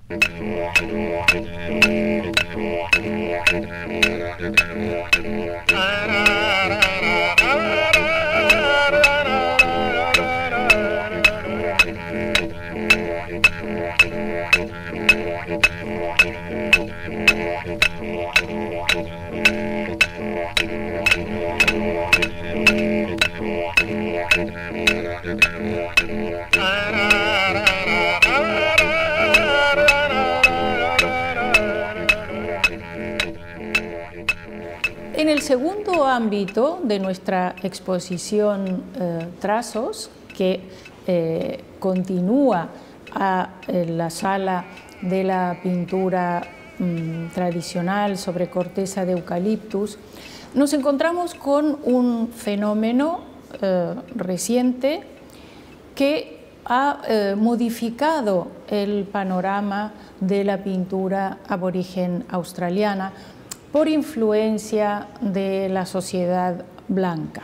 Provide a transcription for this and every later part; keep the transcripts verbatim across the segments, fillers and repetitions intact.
En el segundo ámbito de nuestra exposición eh, Trazos, que eh, continúa a eh, la sala de la pintura mm, tradicional sobre corteza de eucaliptus, nos encontramos con un fenómeno eh, reciente que ha eh, modificado el panorama de la pintura aborigen australiana por influencia de la sociedad blanca.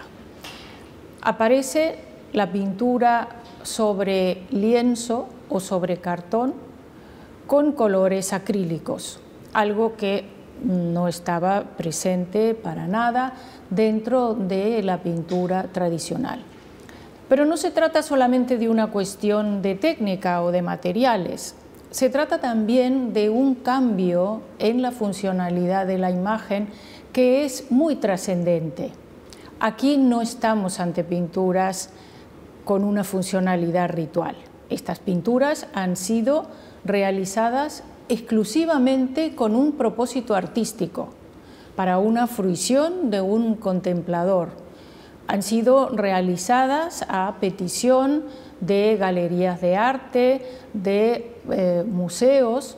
Aparece la pintura sobre lienzo o sobre cartón con colores acrílicos, algo que no estaba presente para nada dentro de la pintura tradicional. Pero no se trata solamente de una cuestión de técnica o de materiales. Se trata también de un cambio en la funcionalidad de la imagen que es muy trascendente. Aquí no estamos ante pinturas con una funcionalidad ritual. Estas pinturas han sido realizadas exclusivamente con un propósito artístico, para una fruición de un contemplador. Han sido realizadas a petición de galerías de arte, de eh, museos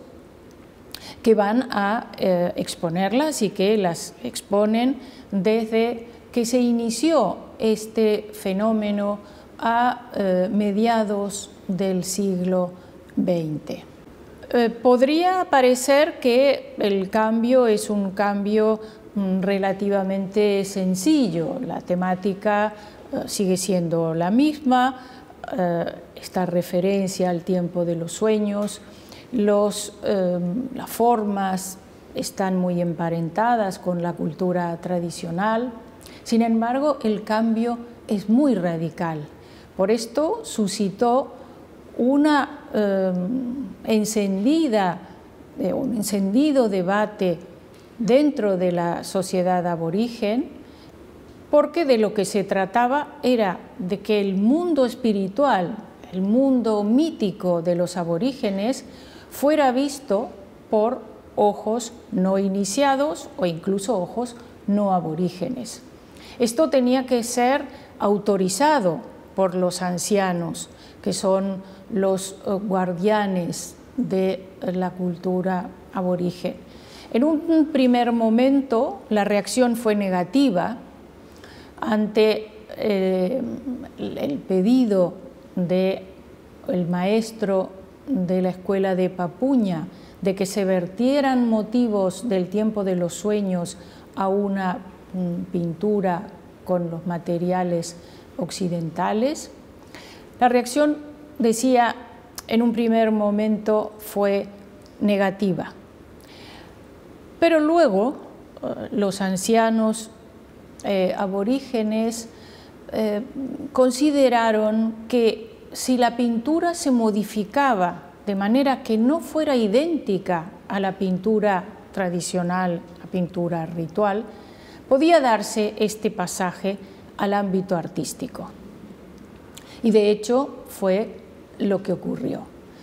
que van a eh, exponerlas y que las exponen desde que se inició este fenómeno a eh, mediados del siglo veinte. Eh, podría parecer que el cambio es un cambio mm, relativamente sencillo. La temática eh, sigue siendo la misma, eh, esta referencia al tiempo de los sueños, los, eh, las formas están muy emparentadas con la cultura tradicional. Sin embargo, el cambio es muy radical. Por esto suscitó una eh, encendida, eh, un encendido debate dentro de la sociedad aborigen, porque de lo que se trataba era de que el mundo espiritual, el mundo mítico de los aborígenes, fuera visto por ojos no iniciados o incluso ojos no aborígenes. Esto tenía que ser autorizado por los ancianos, que son los guardianes de la cultura aborigen. En un primer momento la reacción fue negativa ante eh, el pedido del maestro de la escuela de Papuña de que se vertieran motivos del tiempo de los sueños a una mm, pintura con los materiales occidentales. La reacción, decía, en un primer momento fue negativa, pero luego eh, los ancianos eh, aborígenes eh, consideraron que si la pintura se modificaba de manera que no fuera idéntica a la pintura tradicional, la pintura ritual, podía darse este pasaje al ámbito artístico. Y de hecho fue lo que ocurrió.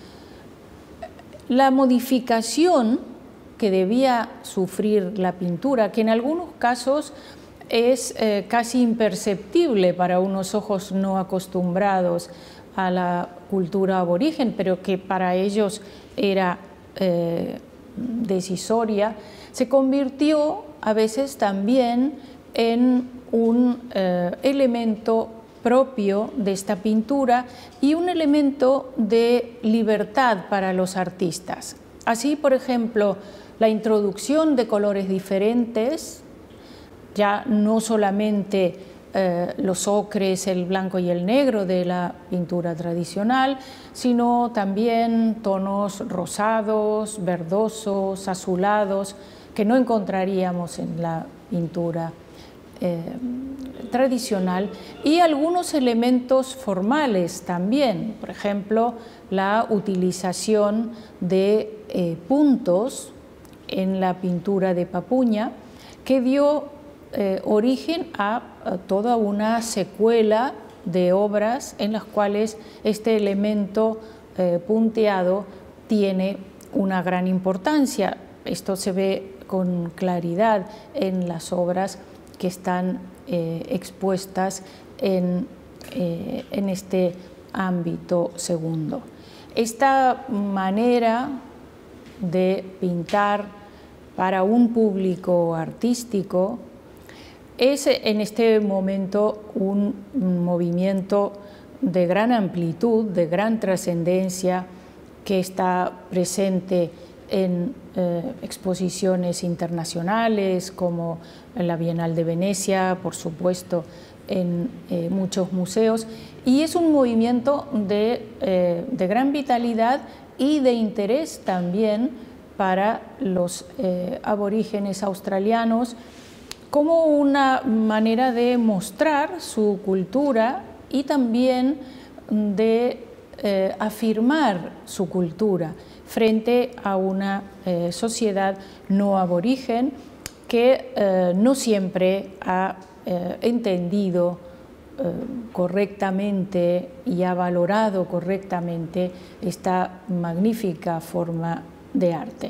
La modificación que debía sufrir la pintura, que en algunos casos es eh, casi imperceptible para unos ojos no acostumbrados a la cultura aborigen, pero que para ellos era eh, decisoria, se convirtió a veces también en un eh, elemento propio de esta pintura y un elemento de libertad para los artistas. Así, por ejemplo, la introducción de colores diferentes, ya no solamente eh, los ocres, el blanco y el negro de la pintura tradicional, sino también tonos rosados, verdosos, azulados, que no encontraríamos en la pintura eh, tradicional, y algunos elementos formales también, por ejemplo, la utilización de eh, puntos en la pintura de Papuña, que dio eh, origen a, a toda una secuela de obras en las cuales este elemento eh, punteado tiene una gran importancia. Esto se ve con claridad en las obras que están eh, expuestas en, eh, en este ámbito segundo. Esta manera de pintar para un público artístico es en este momento un movimiento de gran amplitud, de gran trascendencia, que está presente en eh, exposiciones internacionales como en la Bienal de Venecia, por supuesto, en eh, muchos museos, y es un movimiento de, eh, de gran vitalidad y de interés también para los eh, aborígenes australianos, como una manera de mostrar su cultura y también de eh, afirmar su cultura frente a una eh, sociedad no aborigen que eh, no siempre ha eh, entendido eh, correctamente y ha valorado correctamente esta magnífica forma de arte.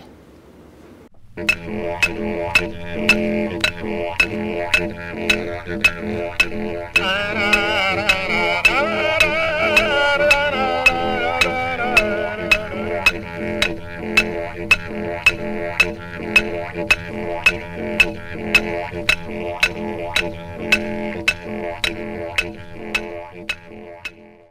Thank you.